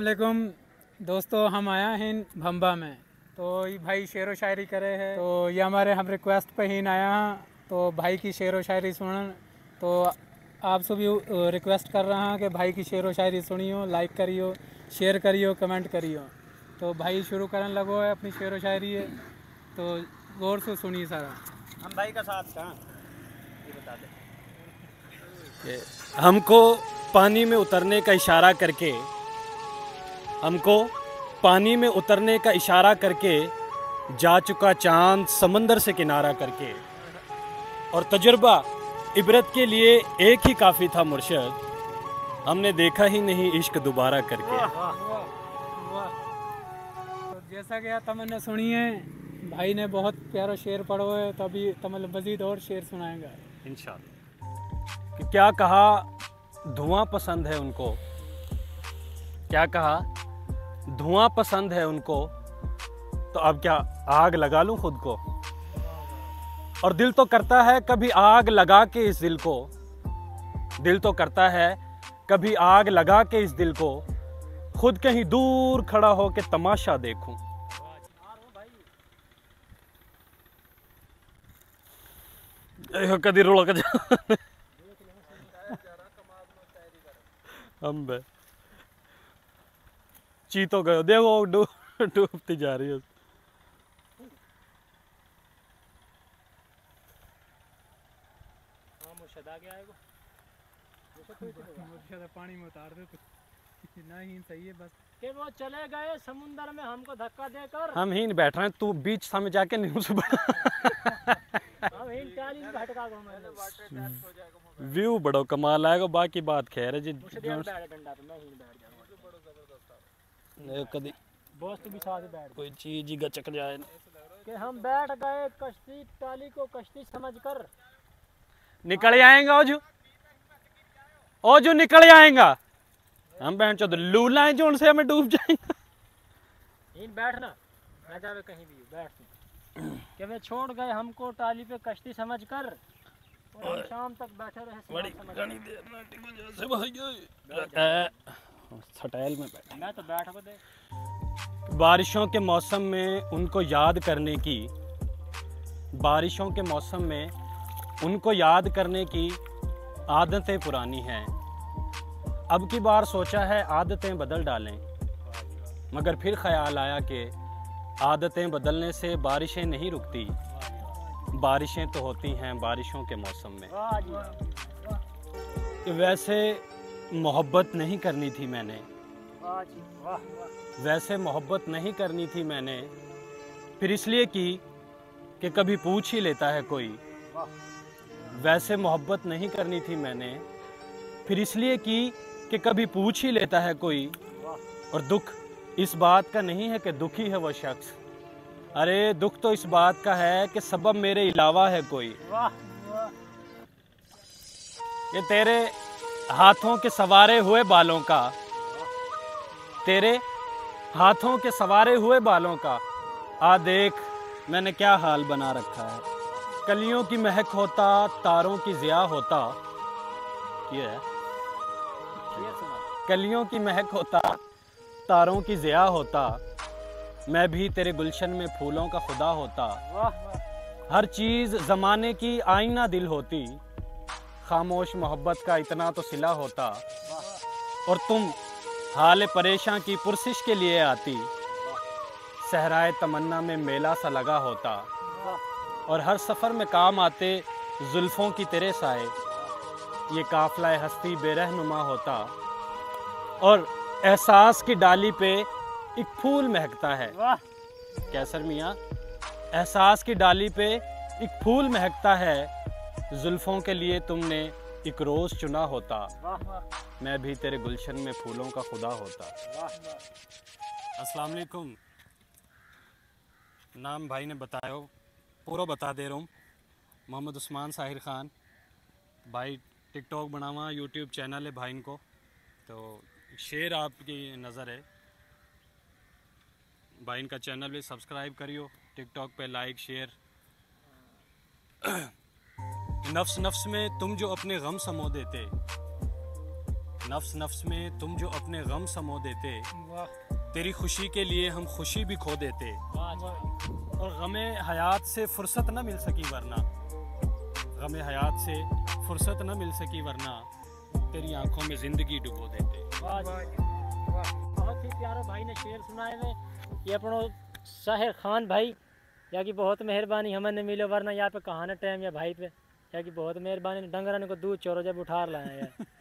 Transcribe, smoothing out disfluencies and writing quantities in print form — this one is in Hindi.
अस्सलामुअलैकुम दोस्तों, हम आया हैं भंबा में। तो ये भाई शेर व शायरी करे है, तो ये हम रिक्वेस्ट पे ही आया हैं। तो भाई की शेर व शायरी सुनन, तो आप सभी रिक्वेस्ट कर रहा हूँ कि भाई की शेर व शायरी सुनियो, लाइक करियो, शेयर करियो, कमेंट करियो। तो भाई शुरू करने लगो है अपनी शेर व शायरी है, तो गौर से सुनिए सारा। हम भाई का साथ कहाँ ये बता दे। हमको पानी में उतरने का इशारा करके, हमको पानी में उतरने का इशारा करके जा चुका चांद समंदर से किनारा करके, और तजुर्बा इबरत के लिए एक ही काफ़ी था मुर्शद, हमने देखा ही नहीं इश्क दोबारा करके। तो जैसा कि तमन्ना सुनी है, भाई ने बहुत प्यारा शेर पढ़ो है, तभी तमल मजीद और शेर सुनाएगा इंशाअल्लाह। कि क्या कहा धुआं पसंद है उनको, क्या कहा धुआं पसंद है उनको, तो अब क्या आग लगा लूं खुद को। और दिल तो करता है कभी आग लगा के इस दिल को, दिल तो करता है कभी आग लगा के इस दिल को, खुद कहीं दूर खड़ा हो के तमाशा देखूं। कदी रोक जा हम बे चीतो गयो, देखो डूबती जा रही है। पानी में उतार दे तो नहीं सही है, बस कि वो चले गए समुंदर में हमको धक्का देकर, हम ही नहीं बैठ रहे हैं, तू बीच समय जाके न्यूज़ हम ही टाली में भटका घूमे। व्यू बड़ो कमाल आएगा, बाकी बात खैर है जी। कदी दोस्त भी साथ बैठ कोई चीज ही गचक जाए कि हम बैठ गए कश्ती टाली को कश्ती समझकर, निकल आएगा ओ जो निकल आएगा, हम बहन चौधरी लूला है जो उनसे हमें डूब जाएंगे। इन बैठना ना जावे कहीं भी बैठ कि वे छोड़ गए हमको टाली पे कश्ती समझकर, और हम शाम तक बैठे रहे सटैल में बैठे। मैं तो बैठ को दे। बारिशों के मौसम में उनको याद करने की, बारिशों के मौसम में उनको याद करने की आदतें पुरानी हैं। अब की बार सोचा है आदतें बदल डालें, मगर फिर ख्याल आया कि आदतें बदलने से बारिशें नहीं रुकती, बारिशें तो होती हैं बारिशों के मौसम में। वैसे मोहब्बत नहीं करनी थी मैंने, वैसे मोहब्बत नहीं करनी थी मैंने, फिर इसलिए की कि कभी पूछ ही लेता है कोई। वैसे मोहब्बत नहीं करनी थी मैंने, फिर इसलिए की कि कभी पूछ ही लेता है कोई। और दुख इस बात का नहीं है कि दुखी है वो शख्स, अरे दुख तो इस बात का है कि सबब मेरे अलावा है कोई। ये तेरे हाथों के सवारे हुए बालों का, तेरे हाथों के सवारे हुए बालों का, आ देख मैंने क्या हाल बना रखा है। कलियों की महक होता, तारों की ज़िया होता, ये है कलियों की महक होता, तारों की ज़िया होता, मैं भी तेरे गुलशन में फूलों का खुदा होता। हर चीज़ ज़माने की आईना दिल होती, खामोश मोहब्बत का इतना तो सिला होता। और तुम हाल परेशान की पुरसिश के लिए आती, सहराए तमन्ना में मेला सा लगा होता। और हर सफ़र में काम आते जुल्फ़ों की तेरे साए, ये काफ़िला हस्ती बेरहनुमा होता। और एहसास की डाली पे एक फूल महकता है, कैसर मियाँ, एहसास की डाली पे एक फूल महकता है, जुल्फ़ों के लिए तुमने एक रोज़ चुना होता, मैं भी तेरे गुलशन में फूलों का खुदा होता। अस्सलाम वालेकुम। नाम भाई ने बताया, पूरा बता दे रहा हूँ, मोहम्मद उस्मान साहिर ख़ान। भाई टिकटॉक बनावा, यूट्यूब चैनल है भाई को, तो शेर आपकी नज़र है, भाई का चैनल भी सब्सक्राइब करियो, टिकटॉक पे लाइक शेयर। नफ्स नफ्स में तुम जो अपने गम समो देते, नफ्स नफ्स में तुम जो अपने गम समो देते, वाह तेरी खुशी के लिए हम खुशी भी खो देते। और गमे हयात से फुर्सत न मिल सकी वरना, गमे हयात से फुर्सत न मिल सकी वरना तेरी आंखों में जिंदगी डुबो देते। वाह बहुत ही प्यारो भाई ने शेर सुनाए हुए। ये अपनो साहिर खान भाई या की बहुत मेहरबानी हमने मिलो, वरना यहाँ पे कहाना टाइम या भाई पे या की बहुत मेहरबानी। डंगरन को दूध चोरो जब उठार लाया यार।